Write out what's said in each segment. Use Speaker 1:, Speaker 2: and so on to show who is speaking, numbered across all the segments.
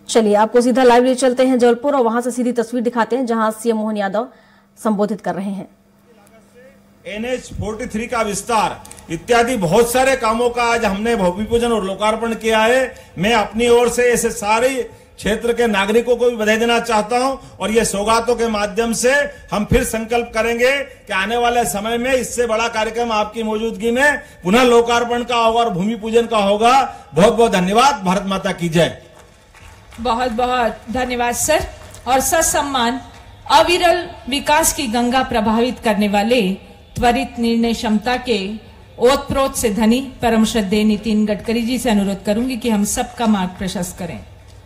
Speaker 1: चलिए आपको सीधा लाइव ले चलते हैं जबलपुर और वहां से सीधी तस्वीर दिखाते हैं जहां सीएम मोहन यादव संबोधित कर रहे हैं।
Speaker 2: NH 43 का विस्तार इत्यादि बहुत सारे कामों का आज हमने भूमि पूजन और लोकार्पण किया है। मैं अपनी ओर से ऐसे सारे क्षेत्र के नागरिकों को भी बधाई देना चाहता हूं और ये सौगातों के माध्यम से हम फिर संकल्प करेंगे कि आने वाले समय में इससे बड़ा कार्यक्रम आपकी मौजूदगी में पुनः लोकार्पण का होगा और भूमि पूजन का होगा। बहुत बहुत धन्यवाद। भारत माता की जय।
Speaker 3: बहुत बहुत धन्यवाद सर। और ससम्मान अविरल विकास की गंगा प्रभावित करने वाले त्वरित निर्णय क्षमता के ओतप्रोत से धनी परम श्रद्धेय नितिन गडकरी जी से अनुरोध करूंगी कि हम सबका मार्ग प्रशस्त करें।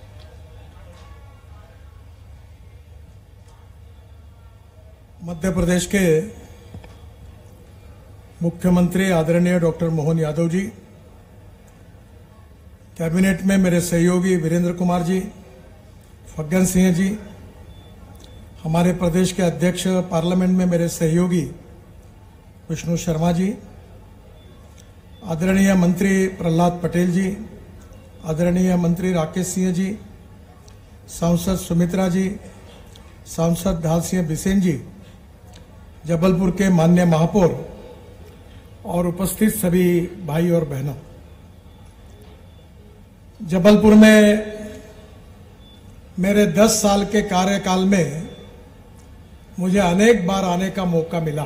Speaker 4: मध्य प्रदेश के मुख्यमंत्री आदरणीय डॉक्टर मोहन यादव जी, कैबिनेट में मेरे सहयोगी वीरेंद्र कुमार जी, फग्गन सिंह जी, हमारे प्रदेश के अध्यक्ष पार्लियामेंट में मेरे सहयोगी विष्णु शर्मा जी, आदरणीय मंत्री प्रहलाद पटेल जी, आदरणीय मंत्री राकेश सिंह जी, सांसद सुमित्रा जी, सांसद ढाल सिंह बिसेन जी, जबलपुर के माननीय महापौर और उपस्थित सभी भाई और बहनों, जबलपुर में मेरे 10 साल के कार्यकाल में मुझे अनेक बार आने का मौका मिला।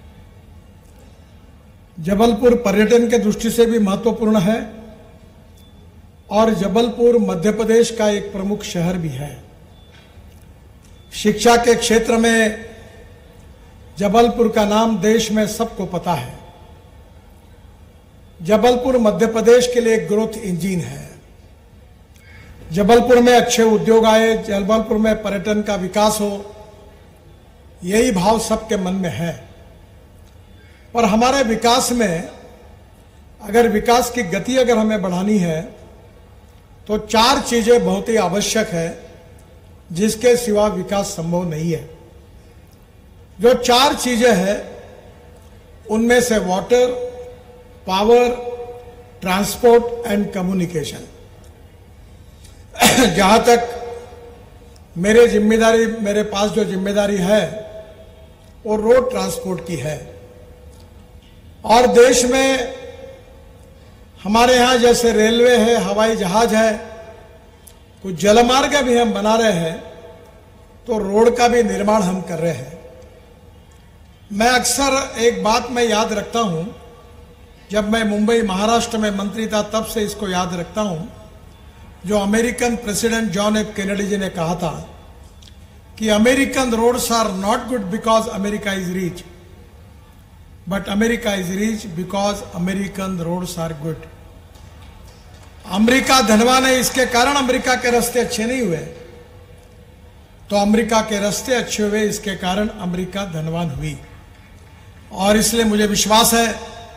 Speaker 4: जबलपुर पर्यटन के दृष्टि से भी महत्वपूर्ण है और जबलपुर मध्य प्रदेश का एक प्रमुख शहर भी है। शिक्षा के क्षेत्र में जबलपुर का नाम देश में सबको पता है। जबलपुर मध्य प्रदेश के लिए एक ग्रोथ इंजन है। जबलपुर में अच्छे उद्योग आए, जबलपुर में पर्यटन का विकास हो, यही भाव सबके मन में है। पर हमारे विकास में अगर विकास की गति अगर हमें बढ़ानी है तो 4 चीजें बहुत ही आवश्यक है, जिसके सिवा विकास संभव नहीं है। जो 4 चीजें हैं उनमें से water, power, transport and communication. जहां तक मेरे पास जो जिम्मेदारी है वो रोड ट्रांसपोर्ट की है और देश में हमारे यहां जैसे रेलवे है, हवाई जहाज है, कुछ जलमार्ग भी हम बना रहे हैं, तो रोड का भी निर्माण हम कर रहे हैं। मैं अक्सर एक बात मैं याद रखता हूं, जब मैं मुंबई महाराष्ट्र में मंत्री था तब से इसको याद रखता हूं, जो American president John F Kennedy ji ने कहा था कि American roads are not good because America is rich, but America is rich because American roads are good. America धनवान है, इसके कारण अमेरिका के रास्ते अच्छे नहीं हुए, तो अमेरिका के रास्ते अच्छे हुए, इसके कारण अमेरिका धनवान हुई। और इसलिए मुझे विश्वास है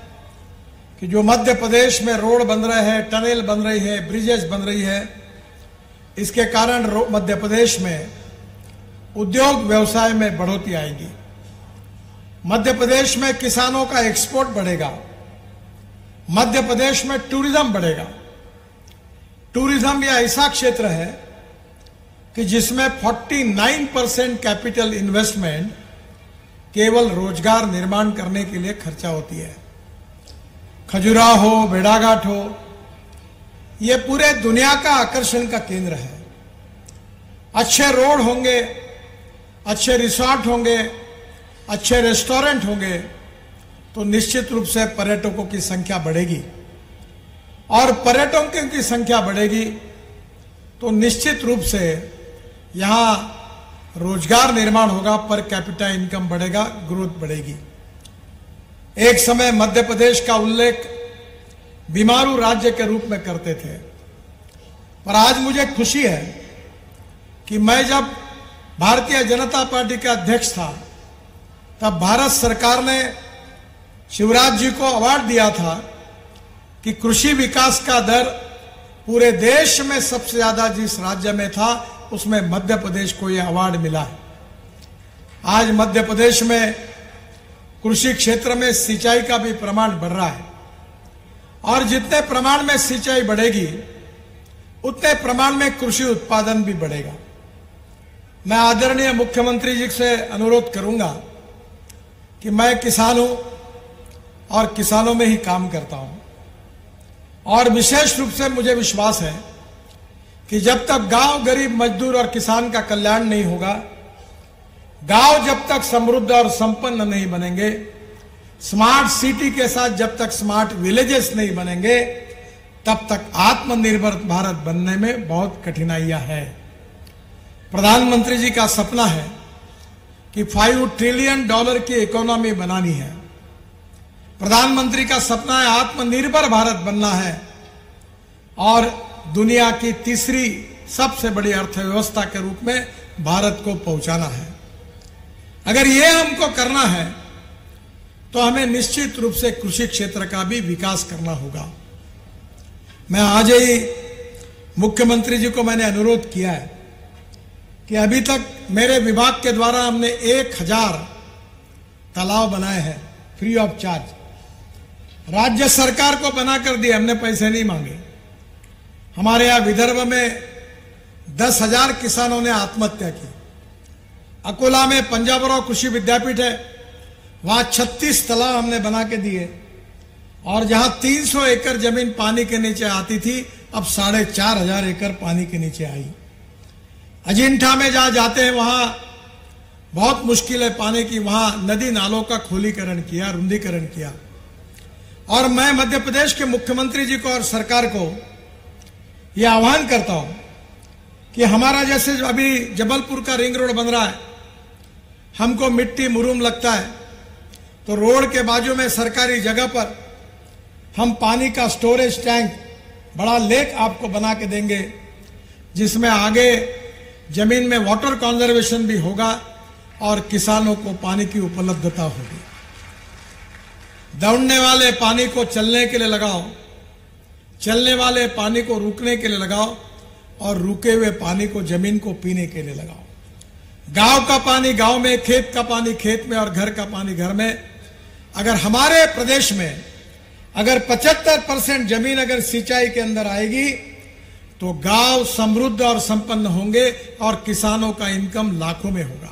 Speaker 4: कि जो मध्य प्रदेश में रोड बन रहे हैं, टनल बन रही है, ब्रिजेस बन रही है, इसके कारण मध्य प्रदेश में उद्योग व्यवसाय में बढ़ोतरी आएगी। मध्य प्रदेश में किसानों का एक्सपोर्ट बढ़ेगा, मध्य प्रदेश में टूरिज्म बढ़ेगा। टूरिज्म यह ऐसा क्षेत्र है कि जिसमें 49% कैपिटल इन्वेस्टमेंट केवल रोजगार निर्माण करने के लिए खर्चा होती है। खजुराहो हो, भेड़ाघाट हो, यह पूरे दुनिया का आकर्षण का केंद्र है। अच्छे रोड होंगे, अच्छे रिसोर्ट होंगे, अच्छे रेस्टोरेंट होंगे, तो निश्चित रूप से पर्यटकों की संख्या बढ़ेगी और पर्यटकों की संख्या बढ़ेगी तो निश्चित रूप से यहां रोजगार निर्माण होगा, पर कैपिटा इनकम बढ़ेगा, ग्रोथ बढ़ेगी। एक समय मध्य प्रदेश का उल्लेख बीमारू राज्य के रूप में करते थे, पर आज मुझे खुशी है कि मैं जब भारतीय जनता पार्टी का अध्यक्ष था तब भारत सरकार ने शिवराज जी को अवार्ड दिया था कि कृषि विकास का दर पूरे देश में सबसे ज्यादा जिस राज्य में था उसमें मध्य प्रदेश को यह अवार्ड मिला है। आज मध्य प्रदेश में कृषि क्षेत्र में सिंचाई का भी प्रमाण बढ़ रहा है और जितने प्रमाण में सिंचाई बढ़ेगी उतने प्रमाण में कृषि उत्पादन भी बढ़ेगा। मैं आदरणीय मुख्यमंत्री जी से अनुरोध करूंगा कि मैं किसान हूं और किसानों में ही काम करता हूं, और विशेष रूप से मुझे विश्वास है कि जब तक गांव, गरीब, मजदूर और किसान का कल्याण नहीं होगा, गांव जब तक समृद्ध और संपन्न नहीं बनेंगे, स्मार्ट सिटी के साथ जब तक स्मार्ट विलेजेस नहीं बनेंगे, तब तक आत्मनिर्भर भारत बनने में बहुत कठिनाइयां हैं। प्रधानमंत्री जी का सपना है कि $5 ट्रिलियन की इकोनॉमी बनानी है। प्रधानमंत्री का सपना है आत्मनिर्भर भारत बनना है और दुनिया की तीसरी सबसे बड़ी अर्थव्यवस्था के रूप में भारत को पहुंचाना है। अगर ये हमको करना है तो हमें निश्चित रूप से कृषि क्षेत्र का भी विकास करना होगा। मैं आज ही मुख्यमंत्री जी को मैंने अनुरोध किया है कि अभी तक मेरे विभाग के द्वारा हमने 1000 तालाब बनाए हैं फ्री ऑफ चार्ज। राज्य सरकार को बनाकर दिए, हमने पैसे नहीं मांगे। हमारे यहां विदर्भ में 10,000 किसानों ने आत्महत्या की। अकोला में पंजाबराव कृषि विद्यापीठ है, वहां 36 तालाब हमने बना के दिए, और जहां 300 एकड़ जमीन पानी के नीचे आती थी, अब 4,500 एकड़ पानी के नीचे आई। अजिंठा में जहां जाते हैं वहां बहुत मुश्किल है पाने की, वहां नदी नालों का खोलीकरण किया, रुंदीकरण किया। और मैं मध्य प्रदेश के मुख्यमंत्री जी को और सरकार को यह आह्वान करता हूं कि हमारा जैसे अभी जबलपुर का रिंग रोड बन रहा है, हमको मिट्टी मुरूम लगता है, तो रोड के बाजू में सरकारी जगह पर हम पानी का स्टोरेज टैंक, बड़ा लेक आपको बना के देंगे, जिसमें आगे जमीन में वाटर कंजर्वेशन भी होगा और किसानों को पानी की उपलब्धता होगी। दौड़ने वाले पानी को चलने के लिए लगाओ, चलने वाले पानी को रुकने के लिए लगाओ, और रुके हुए पानी को जमीन को पीने के लिए लगाओ। गांव का पानी गांव में, खेत का पानी खेत में, और घर का पानी घर में। अगर हमारे प्रदेश में अगर 75% जमीन अगर सिंचाई के अंदर आएगी तो गांव समृद्ध और संपन्न होंगे और किसानों का इनकम लाखों में होगा।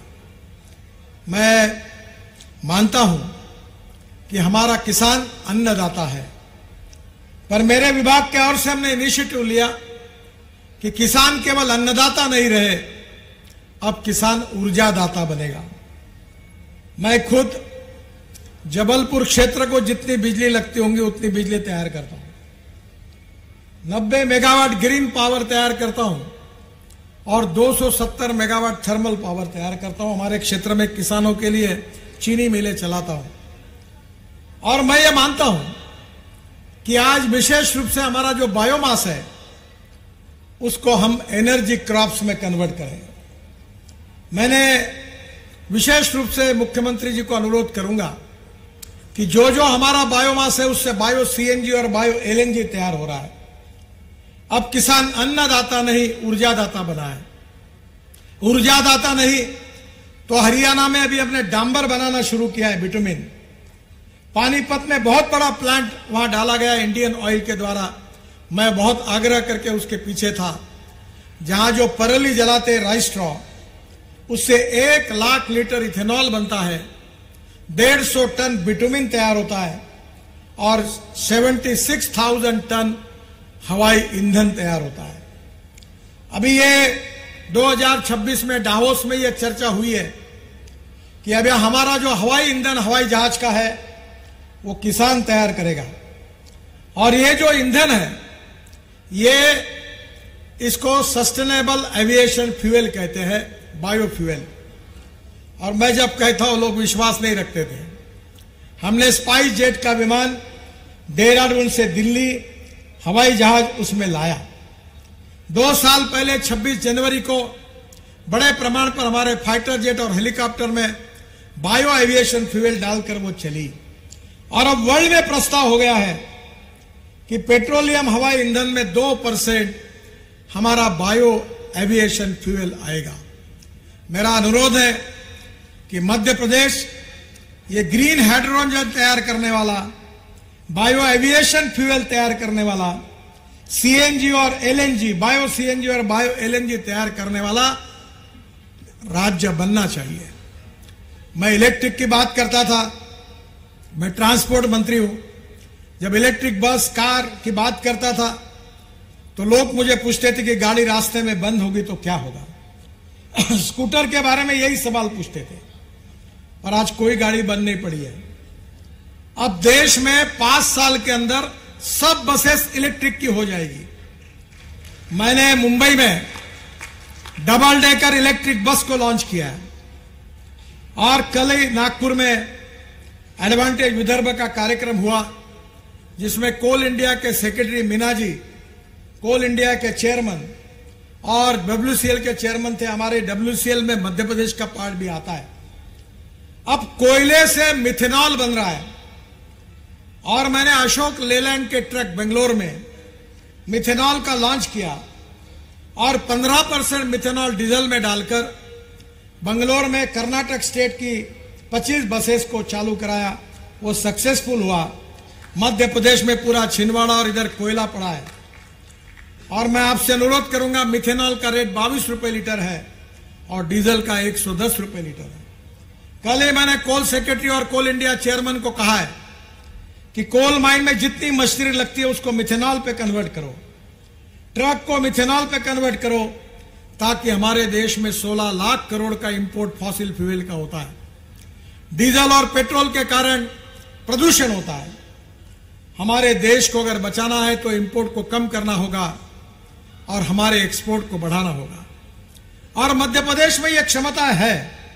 Speaker 4: मैं मानता हूं कि हमारा किसान अन्नदाता है, पर मेरे विभाग के ओर से हमने इनिशिएटिव लिया कि किसान केवल अन्नदाता नहीं रहे, अब किसान ऊर्जादाता बनेगा। मैं खुद जबलपुर क्षेत्र को जितनी बिजली लगती होंगी उतनी बिजली तैयार करता हूं। 90 मेगावाट ग्रीन पावर तैयार करता हूं और 270 मेगावाट थर्मल पावर तैयार करता हूं। हमारे क्षेत्र में किसानों के लिए चीनी मिलें चलाता हूं। और मैं ये मानता हूं कि आज विशेष रूप से हमारा जो बायोमास है उसको हम एनर्जी क्रॉप्स में कन्वर्ट करें। मैंने विशेष रूप से मुख्यमंत्री जी को अनुरोध करूंगा कि जो जो हमारा बायोमास है उससे बायो सीएनजी और बायो एलएनजी तैयार हो रहा है। अब किसान अन्नदाता नहीं ऊर्जादाता बना है। ऊर्जादाता नहीं तो हरियाणा में अभी हमने डांबर बनाना शुरू किया है, बिटुमिन। पानीपत में बहुत बड़ा प्लांट वहां डाला गया इंडियन ऑयल के द्वारा। मैं बहुत आग्रह करके उसके पीछे था। जहां जो परली जलाते राइस स्ट्रॉ, उससे 1 लाख लीटर इथेनॉल बनता है, 150 टन बिटुमिन तैयार होता है और 76,000 टन हवाई ईंधन तैयार होता है। अभी ये 2026 में डावोस में ये चर्चा हुई है कि अभी हमारा जो हवाई ईंधन हवाई जहाज का है वो किसान तैयार करेगा। और ये जो ईंधन है ये इसको सस्टेनेबल एविएशन फ्यूल कहते हैं, बायोफ्यूल। और मैं जब कहता हूं लोग विश्वास नहीं रखते थे। हमने स्पाइस जेट का विमान देहरादून से दिल्ली हवाई जहाज उसमें लाया। 2 साल पहले 26 जनवरी को बड़े प्रमाण पर हमारे फाइटर जेट और हेलीकॉप्टर में बायो एविएशन फ्यूल डालकर वो चली। और अब वर्ल्ड में प्रस्ताव हो गया है कि पेट्रोलियम हवाई ईंधन में 2% हमारा बायो एविएशन फ्यूल आएगा। मेरा अनुरोध है कि मध्य प्रदेश ये ग्रीन हाइड्रोजन तैयार करने वाला, बायो एविएशन फ्यूल तैयार करने वाला सीएनजी और एलएनजी, बायो सीएनजी और बायो एलएनजी तैयार करने वाला राज्य बनना चाहिए। मैं इलेक्ट्रिक की बात करता था, मैं ट्रांसपोर्ट मंत्री हूं। जब इलेक्ट्रिक बस कार की बात करता था तो लोग मुझे पूछते थे कि गाड़ी रास्ते में बंद होगी तो क्या होगा। स्कूटर के बारे में यही सवाल पूछते थे, और आज कोई गाड़ी बंद नहीं पड़ी है। अब देश में 5 साल के अंदर सब बसेस इलेक्ट्रिक की हो जाएगी। मैंने मुंबई में डबल डेकर इलेक्ट्रिक बस को लॉन्च किया है, और कल ही नागपुर में एडवांटेज विदर्भ का कार्यक्रम हुआ, जिसमें कोल इंडिया के secretary Meena ji, Coal India के चेयरमैन और डब्ल्यूसीएल के चेयरमैन थे। हमारे डब्ल्यूसीएल में मध्य प्रदेश का पार्ट भी आता है। अब कोयले से मिथेनॉल बन रहा है, और मैंने अशोक लेलैंड के ट्रक बेंगलोर में मिथेनॉल का लॉन्च किया, और 15% मिथेनॉल डीजल में डालकर बेंगलोर में कर्नाटक स्टेट की 25 बसेस को चालू कराया। वो सक्सेसफुल हुआ। मध्य प्रदेश में पूरा छिंदवाड़ा और इधर कोयला पड़ा है। और मैं आपसे अनुरोध करूंगा, मिथेनॉल का रेट 22 रुपए लीटर है और डीजल का 110 रुपए लीटर है। कल ही मैंने कोल सेक्रेटरी और कोल इंडिया चेयरमैन को कहा है कि कोल माइन में जितनी मशीनरी लगती है उसको मिथेनॉल पे कन्वर्ट करो, ट्रक को मिथेनॉल पे कन्वर्ट करो, ताकि हमारे देश में 16 लाख करोड़ का इंपोर्ट फॉसिल फ्यूल का होता है। डीजल और पेट्रोल के कारण प्रदूषण होता है। हमारे देश को अगर बचाना है तो इंपोर्ट को कम करना होगा और हमारे एक्सपोर्ट को बढ़ाना होगा, और मध्य प्रदेश में यह क्षमता है,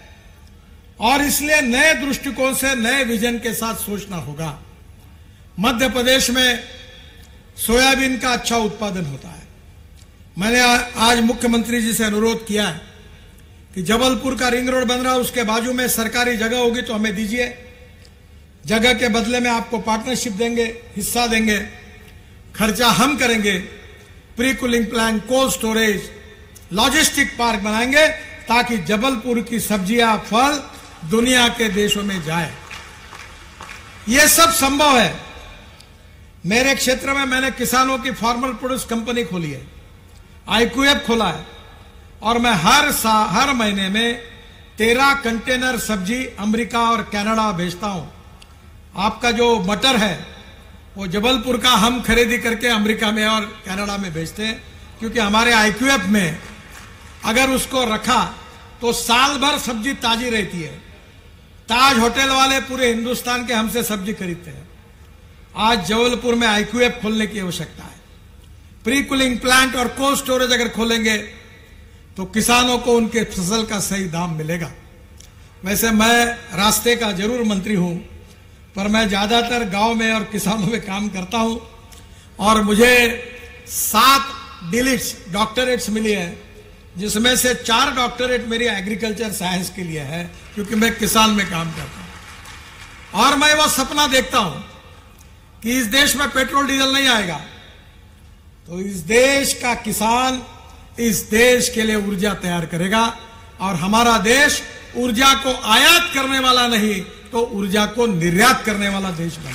Speaker 4: और इसलिए नए दृष्टिकोण से नए विजन के साथ सोचना होगा। मध्य प्रदेश में सोयाबीन का अच्छा उत्पादन होता है। मैंने आज मुख्यमंत्री जी से अनुरोध किया है कि जबलपुर का रिंग रोड बन रहा है, उसके बाजू में सरकारी जगह होगी तो हमें दीजिए। जगह के बदले में आपको पार्टनरशिप देंगे, हिस्सा देंगे, खर्चा हम करेंगे। Pre cooling plant, cold storage, logistic park बनाएंगे, ताकि जबलपुर की सब्जियां, फल दुनिया के देशों में जाए। यह सब संभव है। मेरे क्षेत्र में मैंने किसानों की फार्मर प्रोड्यूस कंपनी खोली है, IQF खोला है, और मैं हर महीने में 13 कंटेनर सब्जी अमेरिका और कनाडा भेजता हूं। आपका जो मटर है वो जबलपुर का हम खरीदी करके अमेरिका में और कनाडा में भेजते हैं, क्योंकि हमारे IQF में अगर उसको रखा तो साल भर सब्जी ताजी रहती है। ताज होटल वाले पूरे हिंदुस्तान के हमसे सब्जी खरीदते हैं। आज जबलपुर में IQF खोलने की आवश्यकता है। प्री कूलिंग प्लांट और कोल्ड स्टोरेज अगर खोलेंगे तो किसानों को उनके फसल का सही दाम मिलेगा। वैसे मैं रास्ते का जरूर मंत्री हूं, पर मैं ज्यादातर गांव में और किसानों में काम करता हूं, और मुझे 7 डिलिट्स डॉक्टरेट्स मिली है, जिसमें से 4 डॉक्टरेट मेरी एग्रीकल्चर साइंस के लिए है, क्योंकि मैं किसान में काम करता हूं। और मैं वो सपना देखता हूं कि इस देश में पेट्रोल डीजल नहीं आएगा तो इस देश का किसान इस देश के लिए ऊर्जा तैयार करेगा, और हमारा देश ऊर्जा को आयात करने वाला नहीं तो ऊर्जा को निर्यात करने वाला देश बने।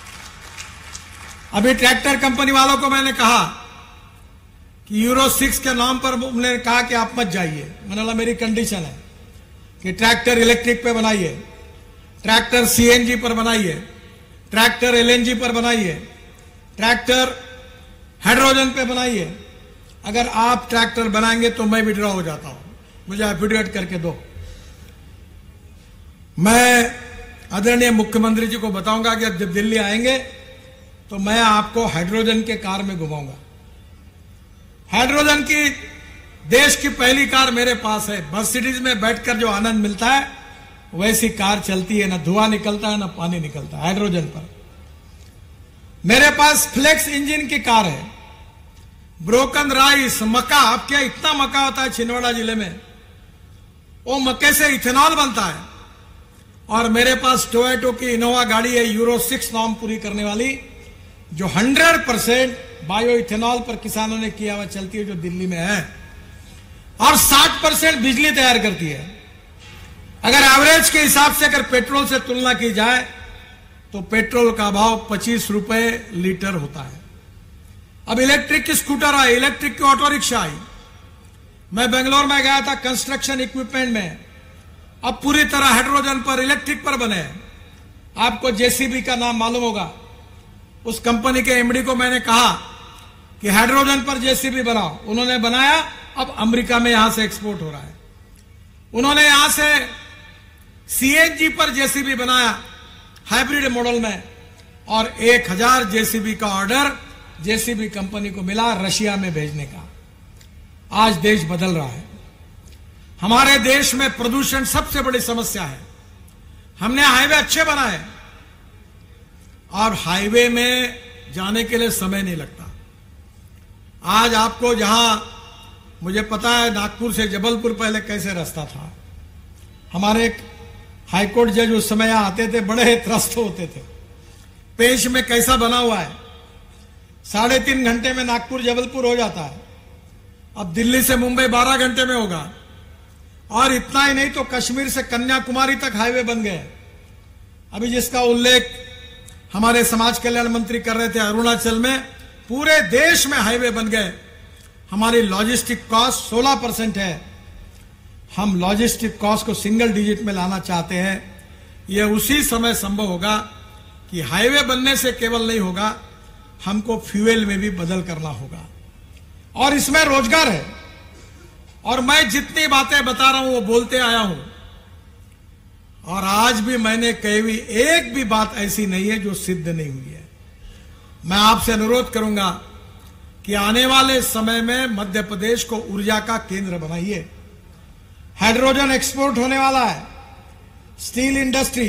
Speaker 4: अभी ट्रैक्टर कंपनी वालों को मैंने कहा कि यूरो 6 के नाम पर उन्होंने कहा कि आप मत जाइए। मैंने बोला मेरी कंडीशन है कि ट्रैक्टर इलेक्ट्रिक पे बनाइए, ट्रैक्टर CNG पर बनाइए, ट्रैक्टर LNG पर बनाइए, ट्रैक्टर हाइड्रोजन पे बनाइए। अगर आप ट्रैक्टर बनाएंगे तो मैं विड्रॉ हो जाता हूं, मुझे एफिडेविट करके दो। मैं आदरणीय मुख्यमंत्री जी को बताऊंगा कि जब दिल्ली आएंगे तो मैं आपको हाइड्रोजन के कार में घुमाऊंगा। हाइड्रोजन की देश की पहली कार मेरे पास है। बस सिटीज में बैठकर जो आनंद मिलता है वैसी कार चलती है, ना धुआं निकलता है ना पानी निकलता है हाइड्रोजन पर। मेरे पास फ्लेक्स इंजन की कार है। ब्रोकन राइस, मक्का, अब क्या इतना मक्का होता है छिंदवाड़ा जिले में, वो मक्के से इथेनॉल बनता है। और मेरे पास टोयोटो की इनोवा गाड़ी है, यूरो 6 नॉर्म पूरी करने वाली, जो 100% बायो इथेनॉल पर किसानों ने किया हुआ चलती है, जो दिल्ली में है, और 60% बिजली तैयार करती है। अगर एवरेज के हिसाब से अगर पेट्रोल से तुलना की जाए तो पेट्रोल का भाव 25 रुपए लीटर होता है। अब इलेक्ट्रिक की स्कूटर आई, इलेक्ट्रिक की ऑटो रिक्शा आई। मैं बेंगलोर में गया था कंस्ट्रक्शन इक्विपमेंट में, अब पूरी तरह हाइड्रोजन पर, इलेक्ट्रिक पर बने। आपको जेसीबी का नाम मालूम होगा। उस कंपनी के एमडी को मैंने कहा कि हाइड्रोजन पर जेसीबी बनाओ, उन्होंने बनाया। अब अमेरिका में यहां से एक्सपोर्ट हो रहा है। उन्होंने यहां से सीएनजी पर जेसीबी बनाया हाइब्रिड मॉडल में, और 1000 जेसीबी का ऑर्डर जेसीबी कंपनी को मिला रशिया में भेजने का। आज देश बदल रहा है। हमारे देश में प्रदूषण सबसे बड़ी समस्या है। हमने हाईवे अच्छे बनाए और हाईवे में जाने के लिए समय नहीं लगता। आज आपको जहां, मुझे पता है नागपुर से जबलपुर पहले कैसे रास्ता था। हमारे एक हाईकोर्ट जज उस समय यहां आते थे, बड़े त्रस्त होते थे। पेश में कैसा बना हुआ है, 3.5 घंटे में नागपुर जबलपुर हो जाता है। अब दिल्ली से मुंबई 12 घंटे में होगा। और इतना ही नहीं तो कश्मीर से कन्याकुमारी तक हाईवे बन गए। अभी जिसका उल्लेख हमारे समाज कल्याण मंत्री कर रहे थे, अरुणाचल में पूरे देश में हाईवे बन गए। हमारी लॉजिस्टिक कॉस्ट 16% है। हम लॉजिस्टिक कॉस्ट को सिंगल डिजिट में लाना चाहते हैं। यह उसी समय संभव होगा कि हाईवे बनने से केवल नहीं होगा, हमको फ्यूल में भी बदल करना होगा। और इसमें रोजगार है। और मैं जितनी बातें बता रहा हूं वो बोलते आया हूं, और आज भी मैंने कही हुई एक भी बात ऐसी नहीं है जो सिद्ध नहीं हुई है। मैं आपसे अनुरोध करूंगा कि आने वाले समय में मध्य प्रदेश को ऊर्जा का केंद्र बनाइए। हाइड्रोजन एक्सपोर्ट होने वाला है। Steel industry,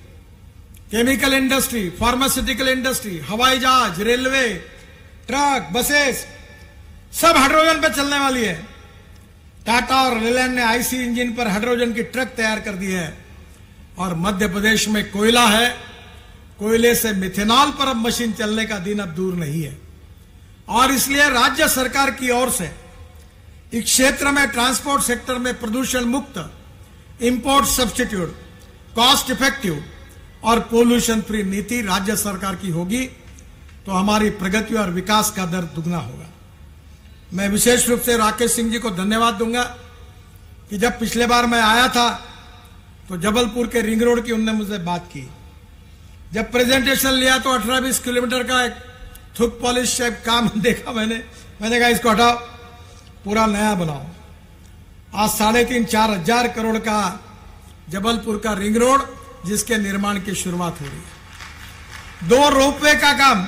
Speaker 4: chemical industry, pharmaceutical industry, हवाई जहाज, रेलवे, ट्रक, बसेस सब हाइड्रोजन पर चलने वाली है। टाटा और रिलायंस ने आईसी इंजन पर हाइड्रोजन की ट्रक तैयार कर दी है। और मध्य प्रदेश में कोयला है, कोयले से मिथेनॉल पर अब मशीन चलने का दिन अब दूर नहीं है। और इसलिए राज्य सरकार की ओर से इस क्षेत्र में, ट्रांसपोर्ट सेक्टर में प्रदूषण मुक्त, इंपोर्ट सब्स्टिट्यूट, कॉस्ट इफेक्टिव और पोल्यूशन फ्री नीति राज्य सरकार की होगी तो हमारी प्रगति और विकास का दर दुगना होगा। मैं विशेष रूप से राकेश सिंह जी को धन्यवाद दूंगा कि जब पिछले बार मैं आया था तो जबलपुर के रिंग रोड की उन्होंने मुझसे बात की। जब प्रेजेंटेशन लिया तो 18-20 किलोमीटर का एक थुक पॉलिश टाइप काम देखा मैंने कहा इसको हटाओ, पूरा नया बनाओ। आज 3.5-4 हजार करोड़ का जबलपुर का रिंग रोड जिसके निर्माण की शुरुआत हो रही है। 2 रोपवे का काम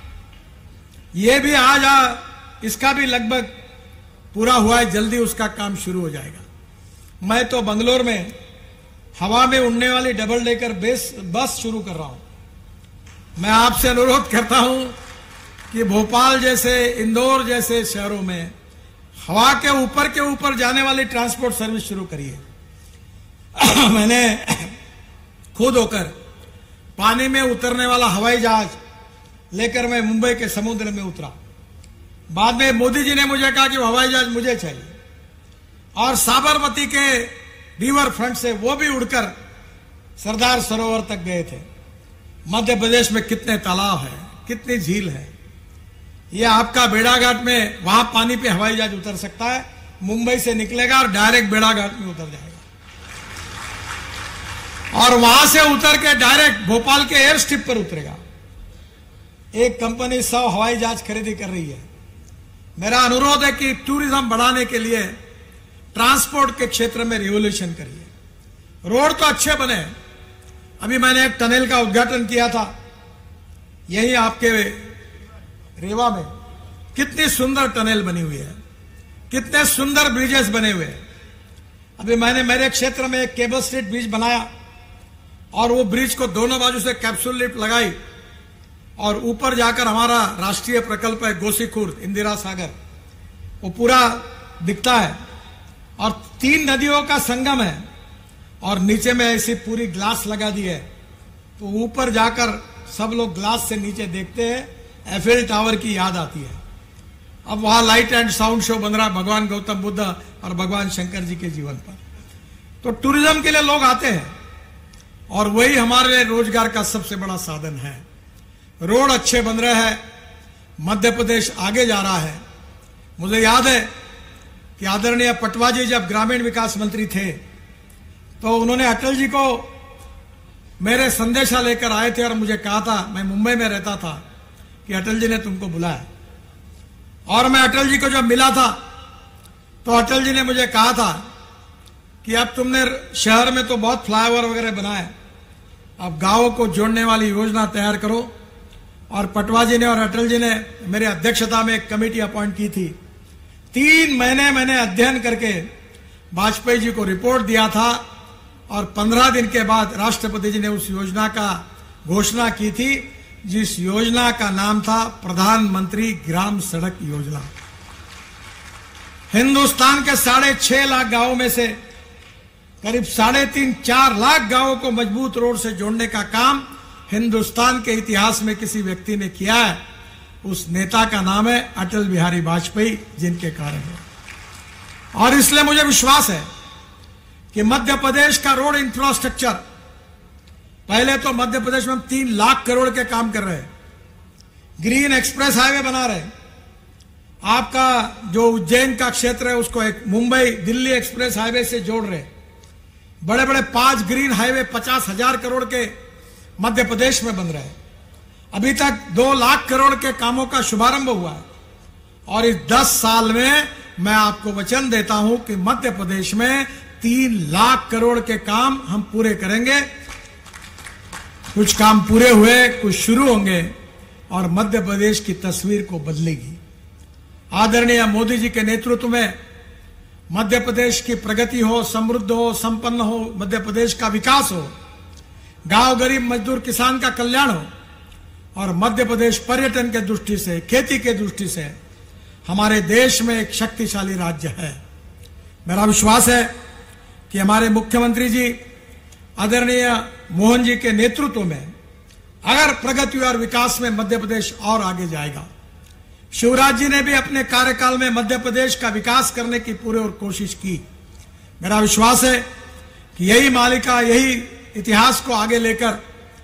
Speaker 4: ये भी आज इसका भी लगभग पूरा हुआ है, जल्दी उसका काम शुरू हो जाएगा। मैं तो बंगलोर में हवा में उड़ने वाली डबल डेकर बस शुरू कर रहा हूं। मैं आपसे अनुरोध करता हूं कि भोपाल जैसे, इंदौर जैसे शहरों में हवा के ऊपर जाने वाली ट्रांसपोर्ट सर्विस शुरू करिए। मैंने खुद होकर पानी में उतरने वाला हवाई जहाज लेकर मैं मुंबई के समुद्र में उतरा। बाद में मोदी जी ने मुझे कहा कि हवाई जहाज मुझे चाहिए, और साबरमती के रिवर फ्रंट से वो भी उड़कर सरदार सरोवर तक गए थे। मध्य प्रदेश में कितने तालाब है, कितनी झील है। ये आपका बेड़ाघाट में, वहां पानी पे हवाई जहाज उतर सकता है, मुंबई से निकलेगा और डायरेक्ट बेड़ाघाट में उतर जाएगा, और वहां से उतर के डायरेक्ट भोपाल के एयर स्ट्रिप पर उतरेगा। एक कंपनी 100 हवाई जहाज खरीदी कर रही है। मेरा अनुरोध है कि टूरिज्म बढ़ाने के लिए ट्रांसपोर्ट के क्षेत्र में रिवोल्यूशन करिए। रोड तो अच्छे बने। अभी मैंने एक टनल का उद्घाटन किया था यही आपके रेवा में। कितनी सुंदर टनल बनी हुई है, कितने सुंदर ब्रिजेस बने हुए हैं। अभी मैंने मेरे क्षेत्र में एक केबल स्ट्रीट ब्रिज बनाया, और वो ब्रिज को दोनों बाजू से कैप्सूल लिफ्ट लगाई, और ऊपर जाकर हमारा राष्ट्रीय प्रकल्प है गोसीखुर्द इंदिरा सागर, वो पूरा दिखता है, और 3 नदियों का संगम है, और नीचे में ऐसी पूरी ग्लास लगा दी है। तो ऊपर जाकर सब लोग ग्लास से नीचे देखते हैं, एफिल टावर की याद आती है। अब वहां लाइट एंड साउंड शो बन रहा है भगवान गौतम बुद्ध और भगवान शंकर जी के जीवन पर। तो टूरिज्म के लिए लोग आते हैं, और वही हमारे लिए रोजगार का सबसे बड़ा साधन है। रोड अच्छे बन रहे हैं, मध्य प्रदेश आगे जा रहा है। मुझे याद है कि आदरणीय पटवा जी जब ग्रामीण विकास मंत्री थे तो उन्होंने अटल जी को मेरे संदेशा लेकर आए थे और मुझे कहा था, मैं मुंबई में रहता था, कि अटल जी ने तुमको बुलाया। और मैं अटल जी को जब मिला था तो अटल जी ने मुझे कहा था कि अब तुमने शहर में तो बहुत फ्लाईओवर वगैरह बनाए, अब गांवों को जोड़ने वाली योजना तैयार करो। और पटवा जी ने और अटल जी ने मेरी अध्यक्षता में एक कमेटी अपॉइंट की थी। 3 महीने मैंने अध्ययन करके वाजपेयी जी को रिपोर्ट दिया था और 15 दिन के बाद राष्ट्रपति जी ने उस योजना का घोषणा की थी, जिस योजना का नाम था प्रधानमंत्री ग्राम सड़क योजना। हिंदुस्तान के 6.5 लाख गांवों में से करीब 3.5-4 लाख गांवों को मजबूत रोड से जोड़ने का काम हिंदुस्तान के इतिहास में किसी व्यक्ति ने किया है। उस नेता का नाम है अटल बिहारी वाजपेयी, जिनके कारण है। और इसलिए मुझे विश्वास है कि मध्य प्रदेश का रोड इंफ्रास्ट्रक्चर, पहले तो मध्य प्रदेश में हम 3 लाख करोड़ के काम कर रहे हैं, ग्रीन एक्सप्रेस हाईवे बना रहे हैं। आपका जो उज्जैन का क्षेत्र है उसको एक मुंबई दिल्ली एक्सप्रेस हाईवे से जोड़ रहे हैं। बड़े बड़े 5 ग्रीन हाईवे 50,000 करोड़ के मध्य प्रदेश में बन रहे हैं। अभी तक 2 लाख करोड़ के कामों का शुभारंभ हुआ है और इस 10 साल में मैं आपको वचन देता हूं कि मध्य प्रदेश में 3 लाख करोड़ के काम हम पूरे करेंगे। कुछ काम पूरे हुए, कुछ शुरू होंगे और मध्य प्रदेश की तस्वीर को बदलेगी। आदरणीय मोदी जी के नेतृत्व में मध्य प्रदेश की प्रगति हो, समृद्ध हो, संपन्न हो, मध्य प्रदेश का विकास हो, गांव गरीब मजदूर किसान का कल्याण हो और मध्य प्रदेश पर्यटन के दृष्टि से, खेती के दृष्टि से हमारे देश में एक शक्तिशाली राज्य है। मेरा विश्वास है कि हमारे मुख्यमंत्री जी आदरणीय मोहन जी के नेतृत्व में अगर प्रगति और विकास में मध्य प्रदेश और आगे जाएगा। शिवराज जी ने भी अपने कार्यकाल में मध्य प्रदेश का विकास करने की पूरी और कोशिश की। मेरा विश्वास है कि यही मालिका, यही इतिहास को आगे लेकर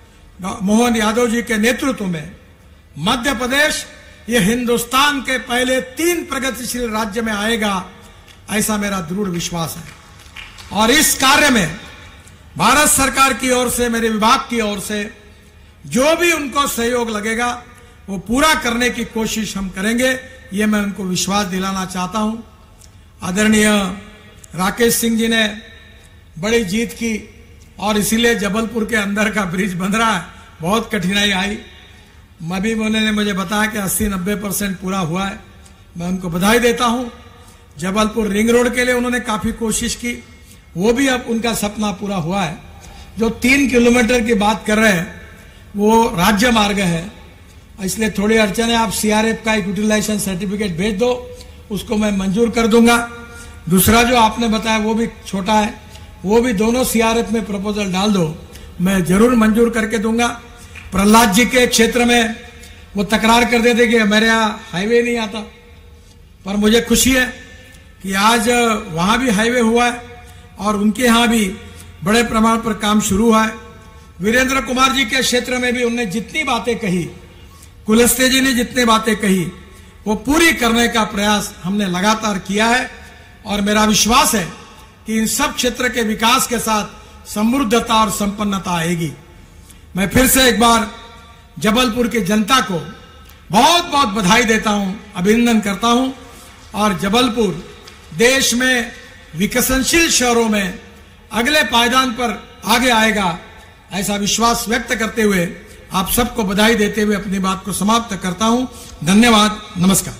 Speaker 4: मोहन यादव जी के नेतृत्व में मध्य प्रदेश ये हिंदुस्तान के पहले 3 प्रगतिशील राज्य में आएगा, ऐसा मेरा दृढ़ विश्वास है। और इस कार्य में भारत सरकार की ओर से, मेरे विभाग की ओर से जो भी उनको सहयोग लगेगा वो पूरा करने की कोशिश हम करेंगे, ये मैं उनको विश्वास दिलाना चाहता हूं। आदरणीय राकेश सिंह जी ने बड़ी जीत की और इसीलिए जबलपुर के अंदर का ब्रिज बन रहा है। बहुत कठिनाई आई, मभी मोने ने मुझे बताया कि 80-90% पूरा हुआ है। मैं उनको बधाई देता हूं। जबलपुर रिंग रोड के लिए उन्होंने काफी कोशिश की, वो भी अब उनका सपना पूरा हुआ है। जो 3 किलोमीटर की बात कर रहे हैं वो राज्य मार्ग है, इसलिए थोड़ी अड़चन है। आप सीआरएफ का एक यूटिलाइजेशन सर्टिफिकेट भेज दो, उसको मैं मंजूर कर दूंगा। दूसरा जो आपने बताया वो भी छोटा है, वो भी दोनों सीआरएफ में प्रपोजल डाल दो, मैं जरूर मंजूर करके दूंगा। प्रहलाद जी के क्षेत्र में वो तकरार कर देते कि मेरे यहाँ हाईवे नहीं आता, पर मुझे खुशी है कि आज वहां भी हाईवे हुआ है और उनके यहाँ भी बड़े प्रमाण पर काम शुरू हुआ है। वीरेंद्र कुमार जी के क्षेत्र में भी उन्होंने जितनी बातें कही, कुलस्ते जी ने जितनी बातें कही, वो पूरी करने का प्रयास हमने लगातार किया है। और मेरा विश्वास है कि इन सब क्षेत्र के विकास के साथ समृद्धता और संपन्नता आएगी। मैं फिर से एक बार जबलपुर की जनता को बहुत बहुत बधाई देता हूं, अभिनंदन करता हूं और जबलपुर देश में विकसनशील शहरों में अगले पायदान पर आगे आएगा, ऐसा विश्वास व्यक्त करते हुए आप सबको बधाई देते हुए अपनी बात को समाप्त करता हूं। धन्यवाद, नमस्कार।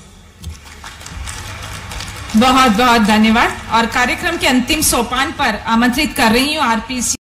Speaker 3: बहुत बहुत धन्यवाद। और कार्यक्रम के अंतिम सोपान पर आमंत्रित कर रही हूं आरपीसी